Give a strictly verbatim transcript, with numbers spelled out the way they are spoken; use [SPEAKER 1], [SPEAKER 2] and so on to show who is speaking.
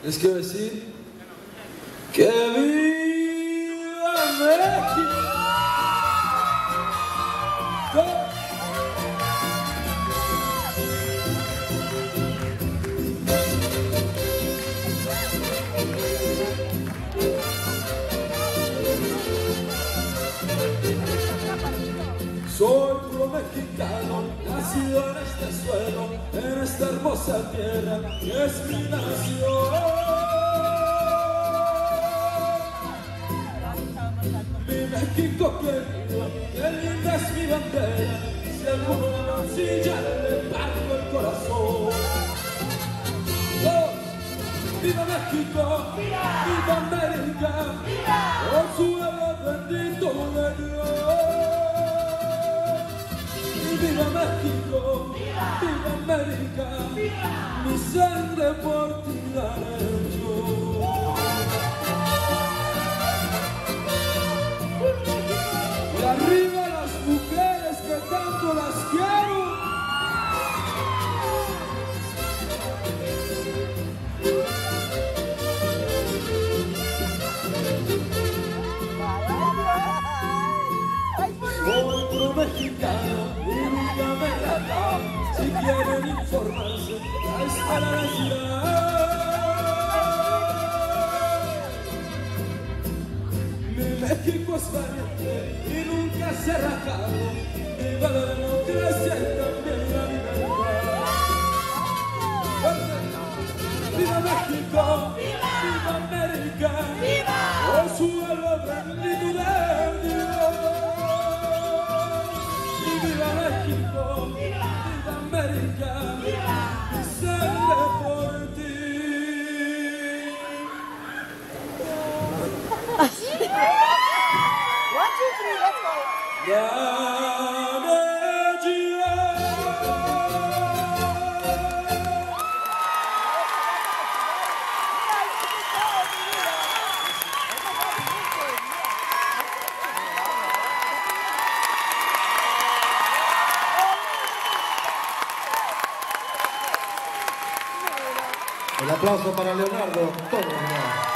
[SPEAKER 1] les quiero decir que viva México. Soy puro mexicano, nacido en este suelo, en esta hermosa tierra que es mi nación. Mi México querido, qué linda es mi bandera, si alguna mancilla le parto el corazón. Dos, ¡viva México! ¡Viva, viva América! ¡Viva! ¡Por su pueblo bendito de Dios! ¡Viva México! ¡Viva, viva América! ¡Viva! Mi sangre por ti daré yo. Y arriba las mujeres que tanto las quiero. Soy puro mexicano y nunca me rata. Si quieren informarse, ya está la ciudad. Mi México es valiente y nunca se ha rajado. Viva la democracia y también la libertad. ¡Viva México! ¡Viva, viva América! ¡Viva! ¡Por su pueblo bendito de Dios! ¡Viva México! ¡Viva, viva América! ¡Viva! Mi sangre por ti.
[SPEAKER 2] One, two, three, let's go.
[SPEAKER 1] Dame ya.
[SPEAKER 3] El aplauso para Leonardo Torres.